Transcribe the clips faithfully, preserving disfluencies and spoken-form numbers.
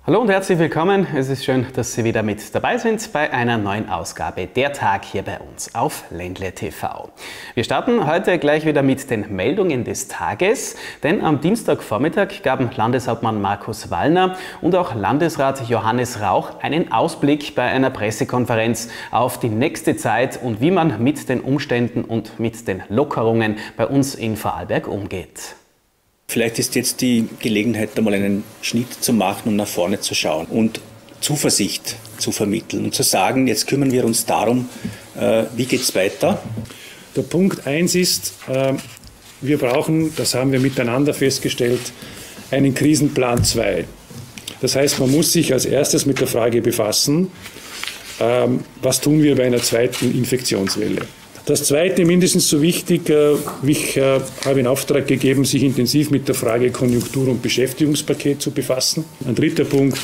Hallo und herzlich willkommen. Es ist schön, dass Sie wieder mit dabei sind bei einer neuen Ausgabe Der Tag hier bei uns auf Ländle T V. Wir starten heute gleich wieder mit den Meldungen des Tages, denn am Dienstagvormittag gaben Landeshauptmann Markus Wallner und auch Landesrat Johannes Rauch einen Ausblick bei einer Pressekonferenz auf die nächste Zeit und wie man mit den Umständen und mit den Lockerungen bei uns in Vorarlberg umgeht. Vielleicht ist jetzt die Gelegenheit, einmal einen Schnitt zu machen und nach vorne zu schauen und Zuversicht zu vermitteln und zu sagen, jetzt kümmern wir uns darum, äh, wie geht es weiter. Der Punkt eins ist, äh, wir brauchen, das haben wir miteinander festgestellt, einen Krisenplan zwei. Das heißt, man muss sich als erstes mit der Frage befassen, äh, was tun wir bei einer zweiten Infektionswelle. Das Zweite, mindestens so wichtig, ich habe in Auftrag gegeben, sich intensiv mit der Frage Konjunktur- und Beschäftigungspaket zu befassen. Ein dritter Punkt,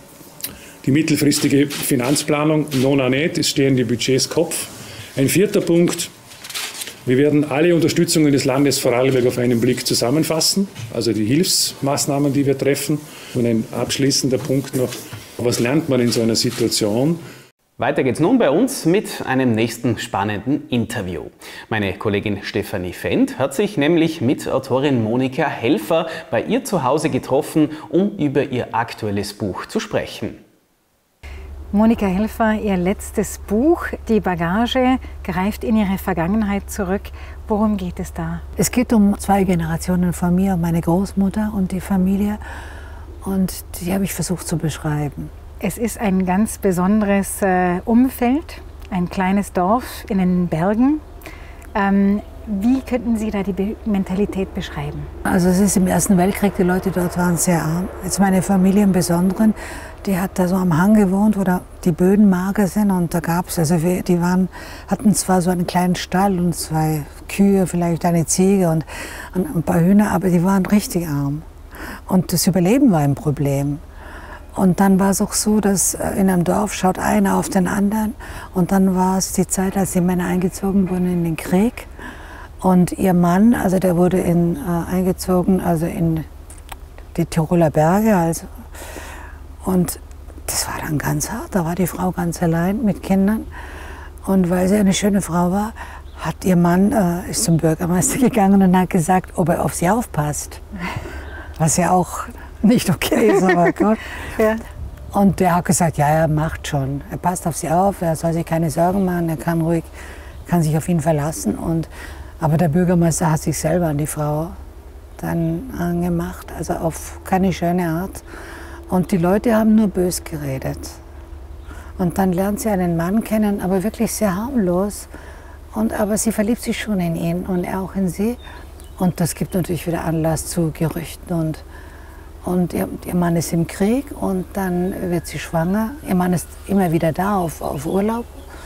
die mittelfristige Finanzplanung, nona nicht, es stehen die Budgets Kopf. Ein vierter Punkt, wir werden alle Unterstützungen des Landes Vorarlberg auf einen Blick zusammenfassen, also die Hilfsmaßnahmen, die wir treffen. Und ein abschließender Punkt noch, was lernt man in so einer Situation? Weiter geht's nun bei uns mit einem nächsten spannenden Interview. Meine Kollegin Stefanie Fendt hat sich nämlich mit Autorin Monika Helfer bei ihr zu Hause getroffen, um über ihr aktuelles Buch zu sprechen. Monika Helfer, ihr letztes Buch, Die Bagage, greift in ihre Vergangenheit zurück. Worum geht es da? Es geht um zwei Generationen von mir, meine Großmutter und die Familie. Und die habe ich versucht zu beschreiben. Es ist ein ganz besonderes äh, Umfeld, ein kleines Dorf in den Bergen. Ähm, wie könnten Sie da die Be Mentalität beschreiben? Also es ist im Ersten Weltkrieg, die Leute dort waren sehr arm. Jetzt meine Familie im Besonderen, die hat da so am Hang gewohnt, wo da die Böden mager sind. Und da gab es, also wir, die waren, hatten zwar so einen kleinen Stall und zwei Kühe, vielleicht eine Ziege und ein paar Hühner, aber die waren richtig arm. Und das Überleben war ein Problem. Und dann war es auch so, dass in einem Dorf schaut einer auf den anderen. Und dann war es die Zeit, als die Männer eingezogen wurden in den Krieg. Und ihr Mann, also der wurde in, äh, eingezogen, also in die Tiroler Berge. Also. Und das war dann ganz hart. Da war die Frau ganz allein mit Kindern. Und weil sie eine schöne Frau war, hat ihr Mann äh, ist zum Bürgermeister gegangen und hat gesagt, ob er auf sie aufpasst. Was ja auch nicht okay ist, aber gut. Ja. Und der hat gesagt, ja, er macht schon. Er passt auf sie auf, er soll sich keine Sorgen machen, er kann ruhig, kann sich auf ihn verlassen. Und, aber der Bürgermeister hat sich selber an die Frau dann angemacht, also auf keine schöne Art. Und die Leute haben nur bös geredet. Und dann lernt sie einen Mann kennen, aber wirklich sehr harmlos. Und, aber sie verliebt sich schon in ihn und er auch in sie. Und das gibt natürlich wieder Anlass zu Gerüchten. Und Und ihr, ihr Mann ist im Krieg und dann wird sie schwanger. Ihr Mann ist immer wieder da auf, auf Urlaub,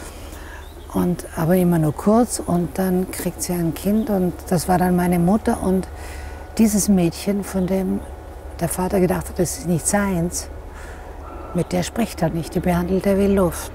und, aber immer nur kurz. Und dann kriegt sie ein Kind und das war dann meine Mutter. Und dieses Mädchen, von dem der Vater gedacht hat, das ist nicht seins, mit der spricht er nicht, die behandelt er wie Luft.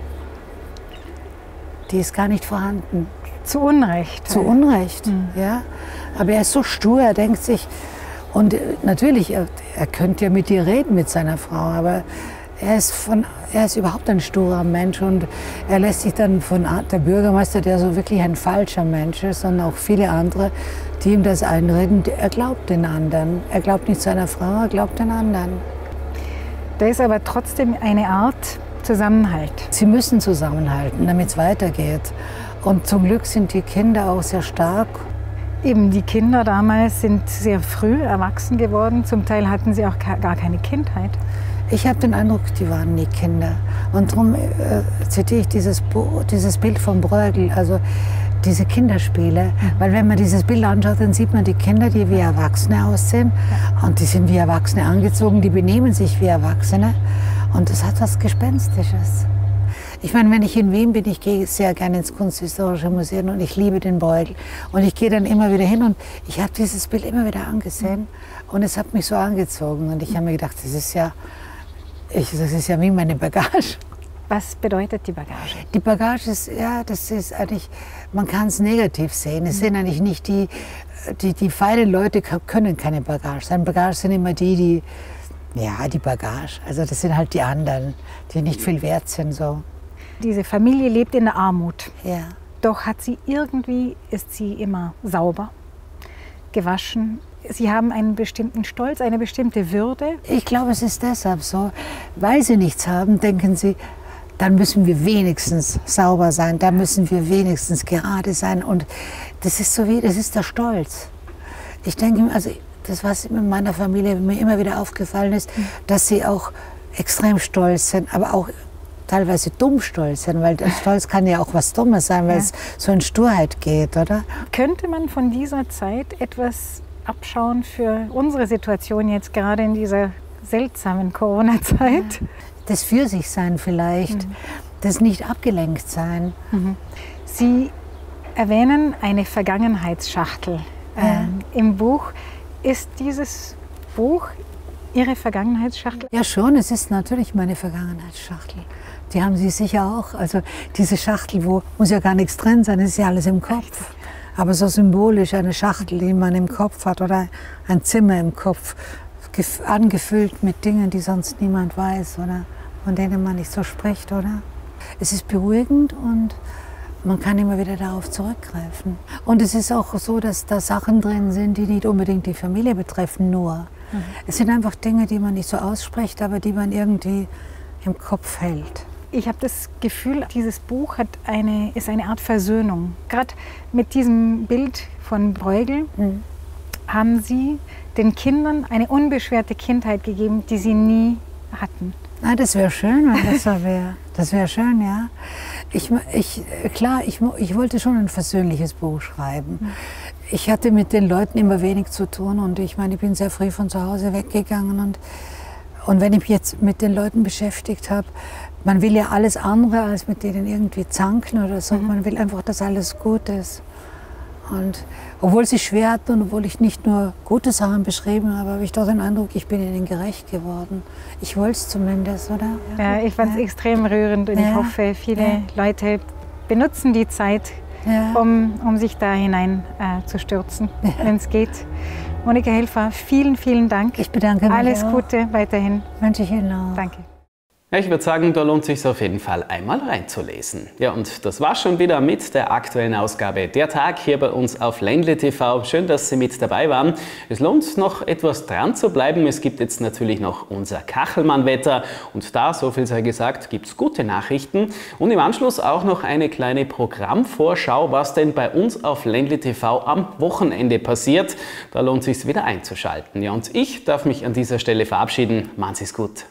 Die ist gar nicht vorhanden. Zu Unrecht. Zu Unrecht, mhm. Ja. Aber er ist so stur, er denkt sich, und natürlich, er, er könnte ja mit ihr reden, mit seiner Frau, aber er ist, von, er ist überhaupt ein sturer Mensch und er lässt sich dann von der Bürgermeister, der so wirklich ein falscher Mensch ist, und auch viele andere, die ihm das einreden, er glaubt den anderen. Er glaubt nicht seiner Frau, er glaubt den anderen. Da ist aber trotzdem eine Art Zusammenhalt. Sie müssen zusammenhalten, damit es weitergeht. Und zum Glück sind die Kinder auch sehr stark. Eben, die Kinder damals sind sehr früh erwachsen geworden. Zum Teil hatten sie auch gar keine Kindheit. Ich habe den Eindruck, die waren nie Kinder. Und darum äh, zitiere ich dieses, dieses Bild von Bruegel, also diese Kinderspiele. Mhm. Weil wenn man dieses Bild anschaut, dann sieht man die Kinder, die wie Erwachsene aussehen. Ja. Und die sind wie Erwachsene angezogen, die benehmen sich wie Erwachsene. Und das hat was Gespenstisches. Ich meine, wenn ich in Wien bin, ich gehe sehr gerne ins Kunsthistorische Museum und ich liebe den Bruegel. Und ich gehe dann immer wieder hin und ich habe dieses Bild immer wieder angesehen und es hat mich so angezogen. Und ich habe mir gedacht, das ist ja, ich, das ist ja wie meine Bagage. Was bedeutet die Bagage? Die Bagage ist, ja, das ist eigentlich, man kann es negativ sehen. Es sind eigentlich nicht die, die, die feinen Leute können keine Bagage sein. Bagage sind immer die, die Ja, die Bagage. Also das sind halt die anderen, die nicht viel wert sind. So. Diese Familie lebt in der Armut. Ja. Doch hat sie irgendwie, ist sie immer sauber, gewaschen. Sie haben einen bestimmten Stolz, eine bestimmte Würde. Ich glaube, es ist deshalb so, weil sie nichts haben, denken sie, dann müssen wir wenigstens sauber sein, da müssen wir wenigstens gerade sein. Und das ist so wie, das ist der Stolz. Ich denke, also das, was in meiner Familie mir immer wieder aufgefallen ist, dass sie auch extrem stolz sind, aber auch teilweise dumm stolz sind, weil der Stolz kann ja auch was Dummes sein, weil ja. es so in Sturheit geht, oder? Könnte man von dieser Zeit etwas abschauen für unsere Situation jetzt gerade in dieser seltsamen Corona-Zeit? Ja. Das für sich sein vielleicht, mhm. das nicht abgelenkt sein. Mhm. Sie erwähnen eine Vergangenheitsschachtel ja. äh, im Buch. Ist dieses Buch Ihre Vergangenheitsschachtel? Ja schon, es ist natürlich meine Vergangenheitsschachtel. Die haben Sie sicher auch. Also diese Schachtel, wo muss ja gar nichts drin sein, das ist ja alles im Kopf. Aber so symbolisch eine Schachtel, die man im Kopf hat oder ein Zimmer im Kopf, angefüllt mit Dingen, die sonst niemand weiß oder von denen man nicht so spricht, oder? Es ist beruhigend und man kann immer wieder darauf zurückgreifen. Und es ist auch so, dass da Sachen drin sind, die nicht unbedingt die Familie betreffen, nur. Mhm. Es sind einfach Dinge, die man nicht so ausspricht, aber die man irgendwie im Kopf hält. Ich habe das Gefühl, dieses Buch hat eine, ist eine Art Versöhnung. Gerade mit diesem Bild von Bruegel mhm. haben Sie den Kindern eine unbeschwerte Kindheit gegeben, die sie nie hatten. Ah, das wäre schön, wenn das so wäre. Das wäre schön, ja. Ich, ich, klar, ich, ich wollte schon ein versöhnliches Buch schreiben. Mhm. Ich hatte mit den Leuten immer wenig zu tun und ich meine, ich bin sehr früh von zu Hause weggegangen und, und wenn ich mich jetzt mit den Leuten beschäftigt habe, man will ja alles andere als mit denen irgendwie zanken oder so. Mhm. Man will einfach, dass alles gut ist. Und obwohl sie schwer hatten und obwohl ich nicht nur gute Sachen beschrieben habe, habe ich doch den Eindruck, ich bin ihnen gerecht geworden. Ich wollte es zumindest, oder? Ja, ich fand es ja. extrem rührend und ja. ich hoffe, viele ja. Leute benutzen die Zeit, ja. um, um sich da hinein äh, zu stürzen, ja. wenn es geht. Monika Helfer, vielen, vielen Dank. Ich bedanke mich Alles auch. Gute weiterhin. Wünsche ich Ihnen auch. Danke. Ja, ich würde sagen, da lohnt es sich auf jeden Fall einmal reinzulesen. Ja, und das war schon wieder mit der aktuellen Ausgabe Der Tag hier bei uns auf Ländle T V. Schön, dass Sie mit dabei waren. Es lohnt noch etwas dran zu bleiben. Es gibt jetzt natürlich noch unser Kachelmann-Wetter und da, so viel sei gesagt, gibt es gute Nachrichten und im Anschluss auch noch eine kleine Programmvorschau, was denn bei uns auf Ländle T V am Wochenende passiert. Da lohnt es sich wieder einzuschalten. Ja, und ich darf mich an dieser Stelle verabschieden. Machen Sie es gut.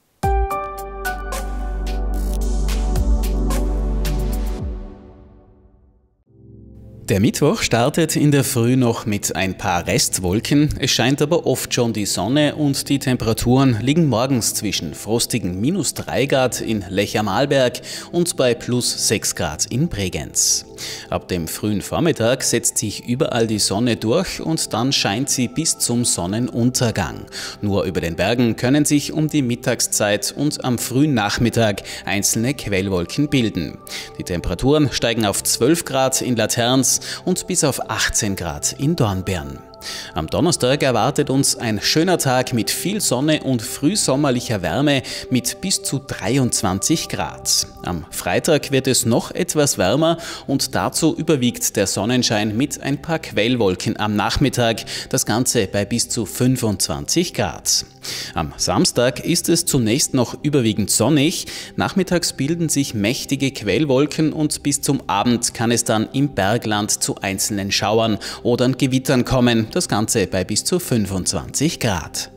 Der Mittwoch startet in der Früh noch mit ein paar Restwolken, es scheint aber oft schon die Sonne und die Temperaturen liegen morgens zwischen frostigen minus drei Grad in Lech am Arlberg und bei plus sechs Grad in Bregenz. Ab dem frühen Vormittag setzt sich überall die Sonne durch und dann scheint sie bis zum Sonnenuntergang. Nur über den Bergen können sich um die Mittagszeit und am frühen Nachmittag einzelne Quellwolken bilden. Die Temperaturen steigen auf zwölf Grad in Laterns und bis auf achtzehn Grad in Dornbirn. Am Donnerstag erwartet uns ein schöner Tag mit viel Sonne und frühsommerlicher Wärme mit bis zu dreiundzwanzig Grad. Am Freitag wird es noch etwas wärmer und dazu überwiegt der Sonnenschein mit ein paar Quellwolken am Nachmittag, das Ganze bei bis zu fünfundzwanzig Grad. Am Samstag ist es zunächst noch überwiegend sonnig, nachmittags bilden sich mächtige Quellwolken und bis zum Abend kann es dann im Bergland zu einzelnen Schauern oder Gewittern kommen, das Ganze bei bis zu fünfundzwanzig Grad.